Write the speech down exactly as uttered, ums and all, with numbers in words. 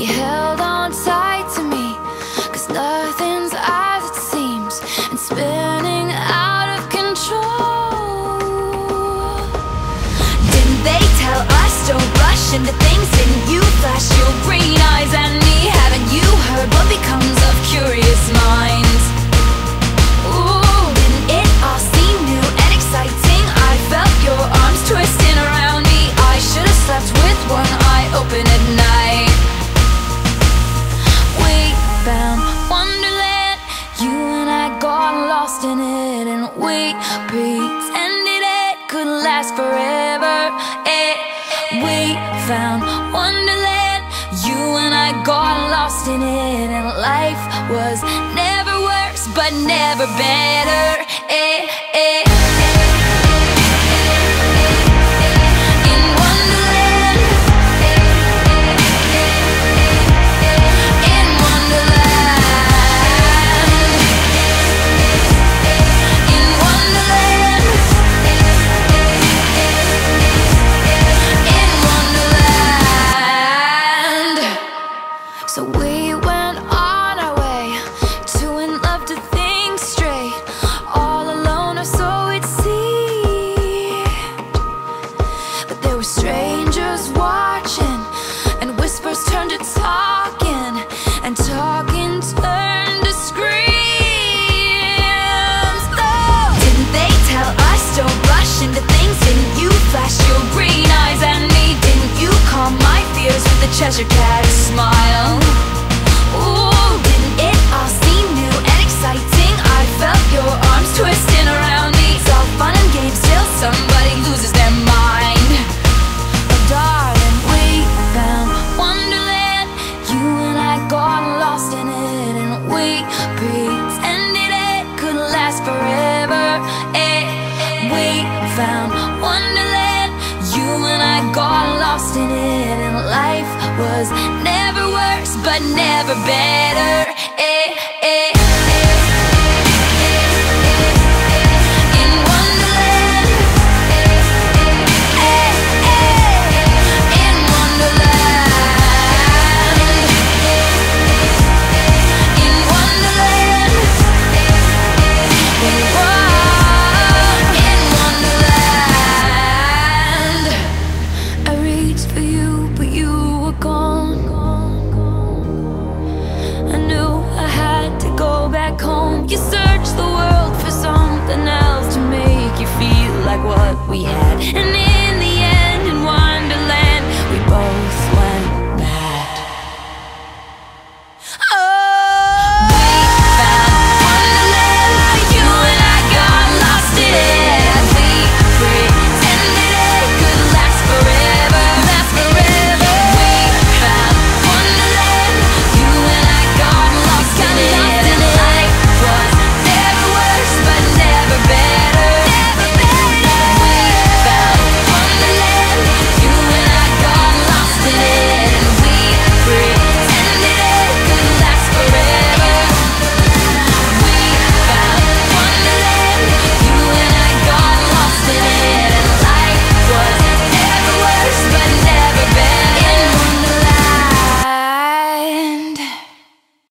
You held on tight to me, 'cause nothing's as it seems, and spinning out of control. Didn't they tell us don't rush into things? Didn't you flash your green eyes at me? Haven't you heard what becomes of curious minds? Ooh, didn't it all seem new and exciting? I felt your arms twisting around me. I should have slept with one eye open at night. We found wonderland, you and I got lost in it, and we pretended it could last forever. It, we found wonderland, you and I got lost in it, and life was never worse, but never better. Eh, eh. In Wonderland, in Wonderland, in Wonderland, in Wonderland. So we went on our way, two in love to think straight, all alone or so it seemed. But there were strangers watching, and whispers turned to talking, and talking turned to screams. Oh, didn't they tell us don't rush into things? Didn't you flash your green eyes at me? Didn't you calm my fears with a Cheshire Cat smile? Ooh, didn't it all seem new and exciting? I felt your arms twisting around me. It's all fun and games till somebody loses their mind. Oh darling, we found wonderland, you and I got lost in it, and we pretended it could last forever. Eh, we found wonderland, you and I got lost in it, and life was never worse, but never better. Eh, eh. In Wonderland, eh, eh. In Wonderland, in Wonderland, we were in Wonderland. I reached for you, but you were gone. I knew I had to go back home. You searched the world for something else to make you feel like what we had, and